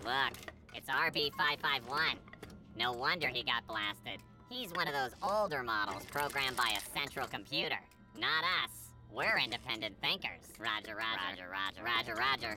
Look, it's RB551. No wonder he got blasted. He's one of those older models programmed by a central computer. Not us. We're independent thinkers. Roger, roger. Roger, roger. Roger, roger.